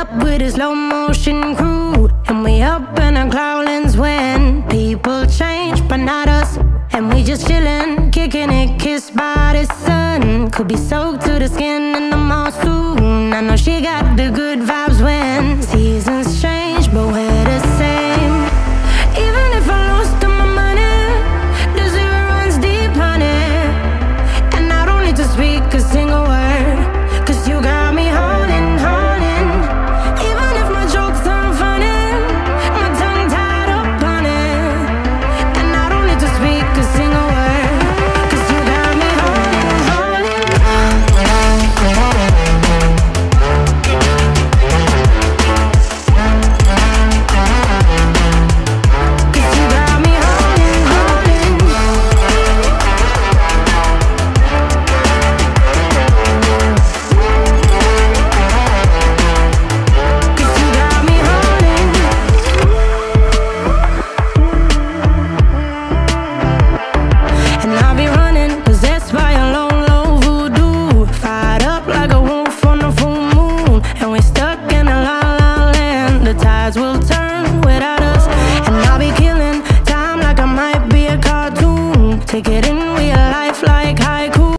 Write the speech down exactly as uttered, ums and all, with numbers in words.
with a slow motion crew, and we up in our clouds when people change, but not us. And we just chillin', kicking it, kissed by the sun. Could be soaked to the skin in the mall soon. I know she got the good vibe.